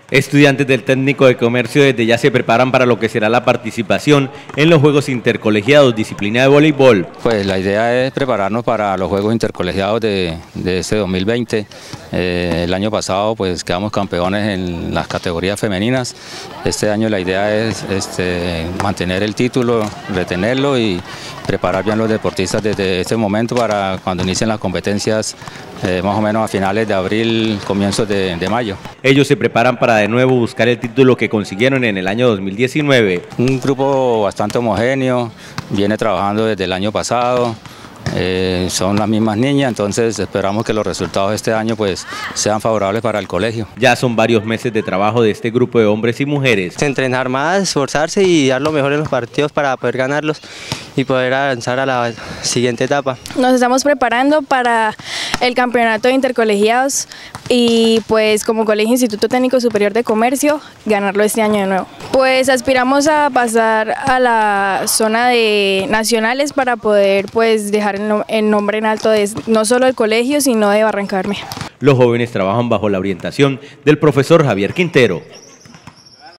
Estudiantes del Técnico de Comercio desde ya se preparan para lo que será la participación en los Juegos Intercolegiados, disciplina de voleibol. Pues la idea es prepararnos para los Juegos Intercolegiados de este 2020. El año pasado pues quedamos campeones en las categorías femeninas. Este año la idea es mantener el título, retenerlo y preparar bien los deportistas desde este momento para cuando inicien las competencias más o menos a finales de abril, comienzos de mayo. Ellos se preparan para de nuevo buscar el título que consiguieron en el año 2019. Un grupo bastante homogéneo, viene trabajando desde el año pasado. Son las mismas niñas, entonces esperamos que los resultados de este año pues sean favorables para el colegio. Ya son varios meses de trabajo de este grupo de hombres y mujeres. Entrenar más, esforzarse y dar lo mejor en los partidos para poder ganarlos y poder avanzar a la siguiente etapa. Nos estamos preparando para el campeonato de intercolegiados y pues como Colegio Instituto Técnico Superior de Comercio ganarlo este año de nuevo. Pues aspiramos a pasar a la zona de nacionales para poder pues dejar el nombre en alto de no solo del colegio sino de Barranca Bermeja. Los jóvenes trabajan bajo la orientación del profesor Javier Quintero.